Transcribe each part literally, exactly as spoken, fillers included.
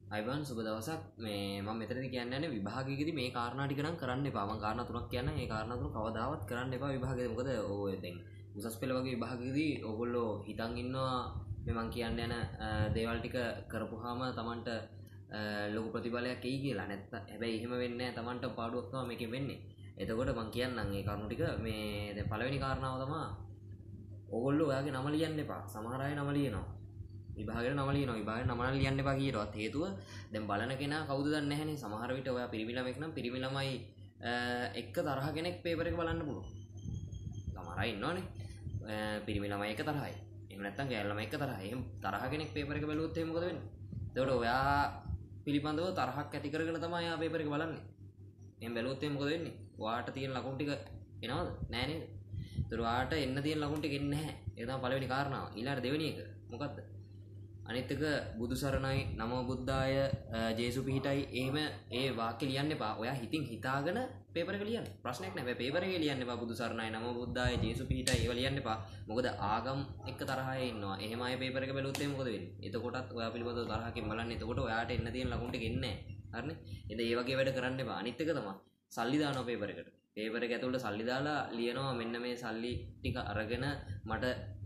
අයිබන් සුබ දවසක් මේ මම මෙතනදී කියන්න යන්නේ විභාගයේදී මේ කාරණා ටික නම් කරන්න එපා. මම කාරණා තුනක් කියන්නම්. මේ කාරණා තුන කවදාවත් කරන්න එපා විභාගයේදී. මොකද ඔය දැන් උසස් පෙළ වගේ විභාගයේදී ඕගොල්ලෝ හිතන් ඉන්නවා මේ මම කියන්න යන දේවල් ටික කරපුවාම Tamanට ලොකු ප්‍රතිඵලයක් එයි කියලා. නැත්නම් හැබැයි එහෙම වෙන්නේ නැහැ. Tamanට පාඩුවක් තමයි මේකෙන් වෙන්නේ. එතකොට මම කියන්නම් මේ කරුණු ටික මේ දැන් පළවෙනි කාරණාව තමයි ඕගොල්ලෝ ඔයාගේ නම ලියන්න එපා. සමහර අය නම ලියනවා. විභාගයට නම ලියනවා. විභාගයට නම ලියන්න එපා කියනවත් හේතුව දැන් බලන කෙනා කවුද දන්නේ නැහැනේ. සමහර විට ඔයා පිරිමි ළමෙක් නම් පිරිමි ළමයි එක්ක තරහ කෙනෙක් පේපර් එක බලන්න පුළුවන්. සමහර අය ඉන්නවනේ. පිරිමි ළමයි එක තරහයි. එහෙම නැත්නම් ගෑනු ළමයි එක තරහයි. එහෙම තරහ කෙනෙක් පේපර් එක බැලුවොත් එහෙනම් මොකද වෙන්නේ? එතකොට ඔයා පිළිබඳව තරහක් ඇති කරගෙන තමයි ආ පේපර් එක බලන්නේ. එහෙම බැලුවොත් එහෙනම් මොකද වෙන්නේ? ඔයාට තියෙන ලකුණු ටික එනවද? නෑ නේද? ඒතර ඔයාට එන්න තියෙන ලකුණු ටික එන්නේ නැහැ. ඒක තමයි පළවෙනි කාරණාව. ඊළඟට දෙවෙනි එක මොකද්ද? අනිත් එක බුදු සරණයි නමෝ බුද්දාය ජේසු පිහිටයි එහෙම ඒ වාක්‍ය ලියන්න එපා. ඔයා හිතින් හිතාගෙන පේපර් එක ලියන්න. ප්‍රශ්නයක් නැහැ. පේපර් එකේ ලියන්න එපා බුදු සරණයි නමෝ බුද්දාය ජේසු පිහිටයි ඒව ලියන්න එපා. මොකද ආගම් එක්ක තරහය ඉන්නවා. එහෙම අය පේපර් එක බැලුවොත් එහෙනම් මොකද වෙන්නේ? එතකොටත් ඔයා පිළිබඳව තරහකින් බලන්නේ. එතකොට ඔයාට එන්න තියෙන ලකුණු ටික එන්නේ නැහැ. හරිනේ? ඉතින් ඒ වගේ වැඩ කරන්න එපා. අනිත් එක තමයි සල්ලි දානවා පේපර් එකට. පේපර් එක ඇතුළට සල්ලි දාලා ලියනවා මෙන්න මේ සල්ලි ටික අරගෙන මට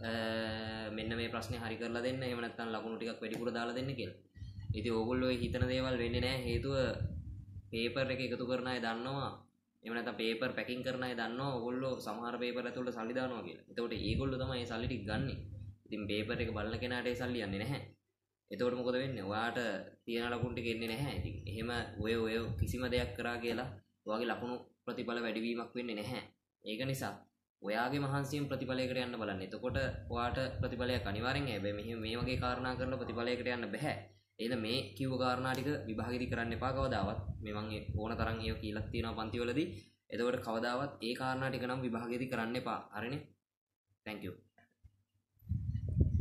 මෙන්න මේ ප්‍රශ්නේ හරි කරලා දෙන්න. එහෙම නැත්නම් ලකුණු ටිකක් වැඩිපුර දාලා දෙන්න කියලා. ඉතින් ඕගොල්ලෝ හිතන දේවල් වෙන්නේ නැහැ. හේතුව පේපර් එක එකතු කරන අය දන්නවා. එහෙම නැත්නම් පේපර් පැකින් කරන අය දන්නවා ඕගොල්ලෝ සමහර පේපර් ඇතුළට සල්ලි දානවා කියලා. එතකොට ඒගොල්ලෝ තමයි මේ සල්ලි ටික ගන්නෙ. ඉතින් පේපර් එක බලන කෙනාට ඒ සල්ලි යන්නේ නැහැ. එතකොට මොකද වෙන්නේ? ඔයාට තියෙන ලකුණු ටික එන්නේ නැහැ. ඉතින් එහෙම ඔය ඔය කිසිම දෙයක් කරා කියලා ඔයාගේ ලකුණු ප්‍රතිඵල වැඩිවීමක් වෙන්නේ නැහැ. ඒක නිසා ඔයාගේ මහන්සියෙන් ප්‍රතිඵලයකට යන්න බලන්න. එතකොට ඔයාට ප්‍රතිඵලයක් අනිවාර්යෙන් හැබැයි මෙහෙම මේ වගේ කාරණා කරලා ප්‍රතිඵලයකට යන්න බෑ. එහෙනම් මේ කිව්ව කාරණා ටික විභාගෙදි කරන්න එපා කවදාවත්. මේ මම ඕන තරම් ඒව කියලා තියෙනවා පන්තිවලදී. එතකොට කවදාවත් ඒ කාරණා ටික නම් විභාගෙදි කරන්න එපා. හරිනේ? Thank you.